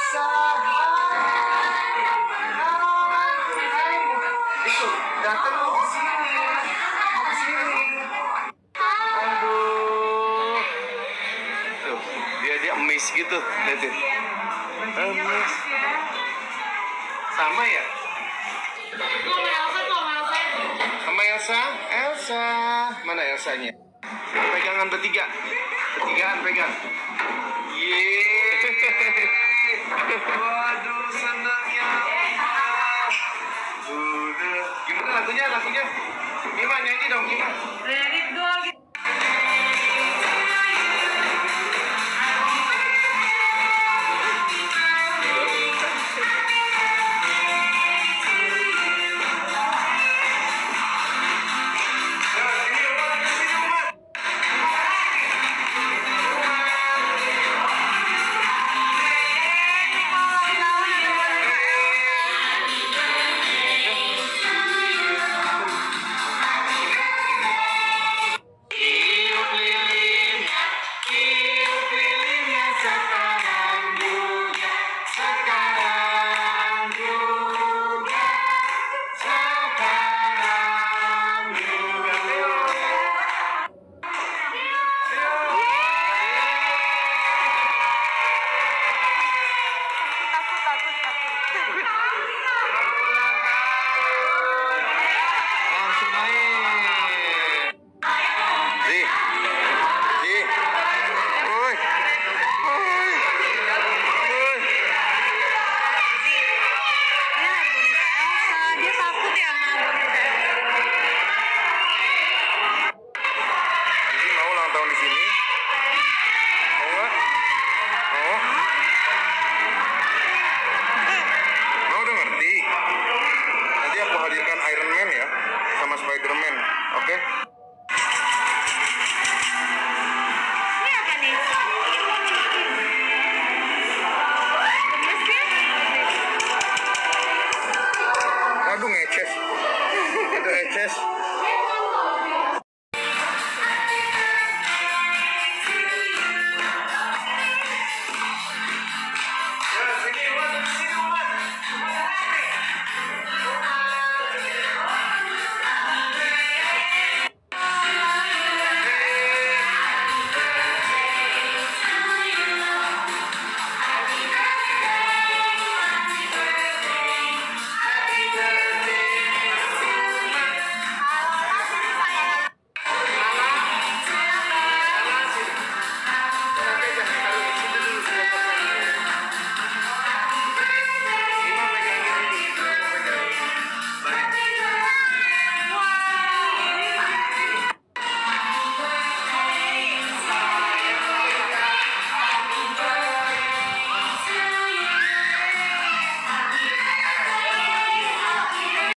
Elsa. Itu datang mau ke sini. Mau ke sini. Aduh. Tuh, dia emis gitu, lihatin. Emis. Sama ya? Sama Elsa? Elsa. Mana Elsanya? Pegangan bertiga. Bertigaan pegang. Yeay. Waduh, senangnya. Udah. Gimana lagunya? Bima nyanyi dong, Bima. Let it go.